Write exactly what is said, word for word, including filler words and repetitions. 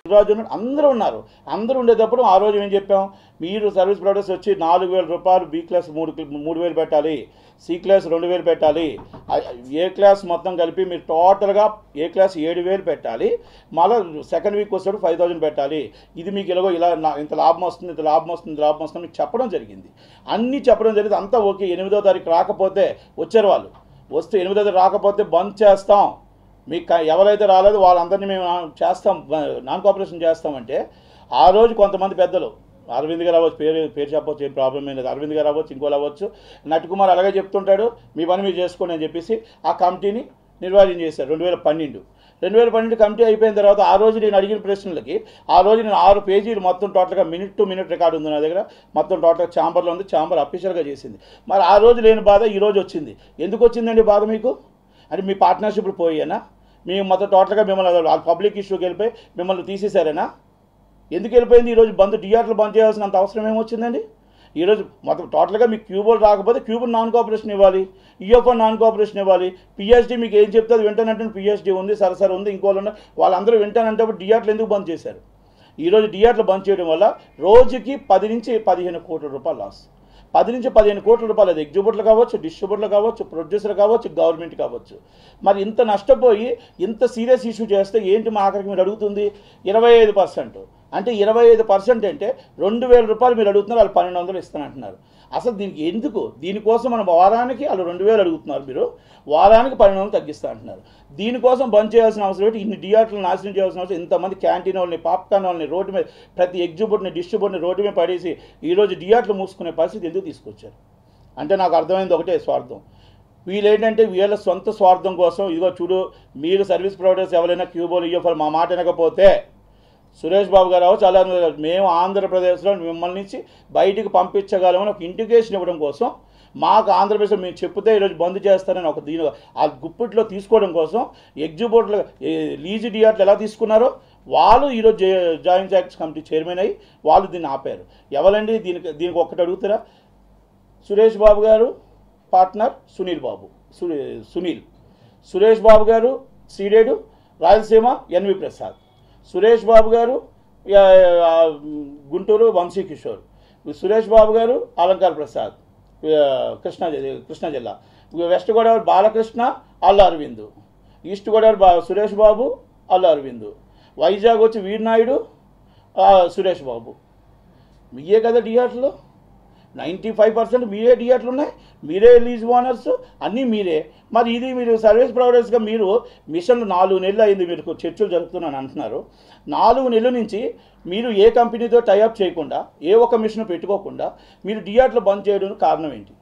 రాజు అందరూ ఉన్నారు. అందరూ ఉండేటప్పుడు ఆ రోజు ఏం చెప్పాం, మీరు సర్వీస్ ప్రొవైడర్స్ వచ్చి నాలుగు వేల రూపాయలు బి క్లాస్ మూడు మూడు వేలు పెట్టాలి, సి క్లాస్ రెండు వేలు పెట్టాలి, ఏ క్లాస్ మొత్తం కలిపి మీరు టోటల్గా ఏ క్లాస్ ఏడు వేలు పెట్టాలి, మళ్ళీ సెకండ్ వీక్ వచ్చేటప్పుడు ఫైవ్ థౌసండ్ పెట్టాలి, ఇది మీకు ఇలాగో ఇలా ఇంత లాభం వస్తుంది ఇంత లాభం వస్తుంది ఇంత లాభం వస్తుంది మీకు చెప్పడం జరిగింది. అన్నీ చెప్పడం జరిగింది. అంతా ఓకే. ఎనిమిదో తారీఖు రాకపోతే వచ్చారు వాళ్ళు, వస్తే ఎనిమిదో తారీఖు రాకపోతే బంద్ చేస్తాం, మీకు ఎవరైతే రాలేదో వాళ్ళందరినీ మేము చేస్తాం, నాన్ కోఆపరేషన్ చేస్తామంటే ఆ రోజు కొంతమంది పెద్దలు, అరవింద్ గారు అవ్వచ్చు, పేరు పేరు చెప్పవచ్చు, ఏం ప్రాబ్లం ఏం లేదు, అరవింద్ గారు అవ్వచ్చు, ఇంకోళ్ళు అవ్వచ్చు, నటుకుమార్ అలాగే చెప్తుంటాడు, మీ పని మీరు చేసుకోండి అని చెప్పేసి ఆ కమిటీని నిర్వహణ చేశారు. రెండు వేల పన్నెండు రెండు వేల పన్నెండు కమిటీ అయిపోయిన తర్వాత ఆ రోజు నేను అడిగిన ప్రశ్నలకి ఆ రోజు నేను ఆరు పేజీలు మొత్తం టోటల్గా మినిట్ టు మినిట్ రికార్డు ఉంది నా దగ్గర, మొత్తం టోటల్గా ఛాంబర్లో ఉంది, ఛాంబర్ అఫీషియల్గా చేసింది. మరి ఆ రోజు లేని బాధ ఈ రోజు వచ్చింది. ఎందుకు వచ్చిందండి బాధ మీకు? అంటే మీ పార్ట్నర్షిప్లు పోయానా? మేము మొత్తం టోటల్గా మిమ్మల్ని పబ్లిక్ ఇష్యూకి వెళ్ళిపోయి మిమ్మల్ని తీసేశారేనా? ఎందుకు వెళ్ళిపోయింది? ఈరోజు బంద్ టీఆర్లు బంద్ చేయాల్సినంత అవసరం ఏమొచ్చిందండి? ఈరోజు మొత్తం టోటల్గా మీకు క్యూబోల్ రాకపోతే క్యూబోల్ నాన్ కోఆపరేషన్ ఇవ్వాలి, ఈఎఫ్ఓ నాన్ కోఆపరేషన్ ఇవ్వాలి, పిహెచ్డీ మీకు ఏం చెప్తుంది వింటానంటే పిహెచ్డీ ఉంది, సరసర ఉంది, ఇంకోళ్ళు ఉన్న వాళ్ళందరూ వింటానంటే డిఆర్లు ఎందుకు బంద్ చేశారు? ఈరోజు డిఆర్లు బంద్ చేయడం వల్ల రోజుకి పది నుంచి పదిహేను కోట్ల రూపాయలు లాస్. పది నుంచి పదిహేను కోట్ల రూపాయలు అది ఎగ్జిబ్యూటర్లు కావచ్చు, డిస్ట్రిబ్యూటర్లు కావచ్చు, ప్రొడ్యూసర్ కావచ్చు, గవర్నమెంట్ కావచ్చు. మరి ఇంత నష్టపోయి ఇంత సీరియస్ ఇష్యూ చేస్తే ఏంటి మా ఆఖరికి మీరు అడుగుతుంది? ఇరవై ఐదు పర్సెంట్ అంటే ఇరవై ఐదు పర్సెంట్ అంటే రెండు వేల రూపాయలు మీరు అడుగుతున్నారు, వాళ్ళు పన్నెండు వందలు ఇస్తానంటున్నారు. అసలు దీనికి ఎందుకు? దీనికోసం మనం వారానికి వాళ్ళు రెండు వేలు అడుగుతున్నారు, మీరు వారానికి పన్నెండు వందలు తగ్గిస్తా అంటున్నారు. దీనికోసం బంద్ చేయాల్సిన అవసరం ఏంటి? ఇన్ని డిఆర్లు నాశనం చేయాల్సిన అవసరం, ఇంతమంది క్యాంటీన్ వాళ్ళని, పాప్కార్న్ వాళ్ళని రోడ్డు మీద, ప్రతి ఎగ్జిబ్యూటర్ని డిస్ట్రిబ్యూటర్ని రోడ్డు మీద పడేసి ఈరోజు డిఆర్లు మూసుకునే పరిస్థితి ఎందుకు తీసుకొచ్చారు? అంటే నాకు అర్థమైంది ఒకటే, స్వార్థం. వీళ్ళు ఏంటంటే వీళ్ళ సొంత స్వార్థం కోసం, ఇదిగో చూడు మీరు సర్వీస్ ప్రొవైడర్స్ ఎవరైనా క్యూబోలు ఇయ్యఫల్ మా మాట వినకపోతే సురేష్ బాబు గారు చాలా మేము ఆంధ్రప్రదేశ్లో మిమ్మల్ని నుంచి బయటికి పంపించగలమని ఒక ఇండికేషన్ ఇవ్వడం కోసం, మాకు ఆంధ్రప్రదేశ్లో మేము చెప్తే ఈరోజు బంద్ చేస్తారని ఒక దీని ఆ గుప్పిట్లో తీసుకోవడం కోసం ఎగ్జిబ్యూటర్లు లీజు డిఆర్లు ఎలా తీసుకున్నారో వాళ్ళు ఈరోజు జాయింట్ యాక్ట్స్ కమిటీ చైర్మన్ అయ్యి వాళ్ళు దీన్ని ఆపారు. ఎవరండి దీనికి? దీనికి ఒక్కటి అడుగుతారా? సురేష్ బాబు గారు పార్ట్నర్ సునీల్ బాబు, సునీల్ సురేష్ బాబు గారు సీడెడ్ రాయలసీమ ఎన్వి ప్రసాద్, సురేష్ బాబు గారు గుంటూరు వంశీ కిషోర్, సురేష్ బాబు గారు అలంకార్ ప్రసాద్ కృష్ణా కృష్ణా జిల్లా, వెస్ట్ గోదావరి బాలకృష్ణ అల్లు అరవింద్, ఈస్ట్ గోదావరి బా సురేష్ బాబు అల్లు అరవింద్, వైజాగ్ వచ్చి వీరనాయుడు సురేష్ బాబు. మీయే కదా డిఆర్లో నైంటీ ఫైవ్ పర్సెంట్ మీరే డిఆర్లు ఉన్నాయి, మీరే లీజ్ ఓనర్స్, అన్నీ మీరే. మరి ఇది మీరు సర్వీస్ ప్రొవైడర్స్గా మీరు మిషన్ నాలుగు నెలలు అయింది మీరు చర్చలు జరుపుతున్నాను అంటున్నారు. నాలుగు నెలల నుంచి మీరు ఏ కంపెనీతో టైఅప్ చేయకుండా, ఏ ఒక్క మిషన్ పెట్టుకోకుండా మీరు డిఆర్లు బంద్ చేయడానికి కారణం ఏంటి?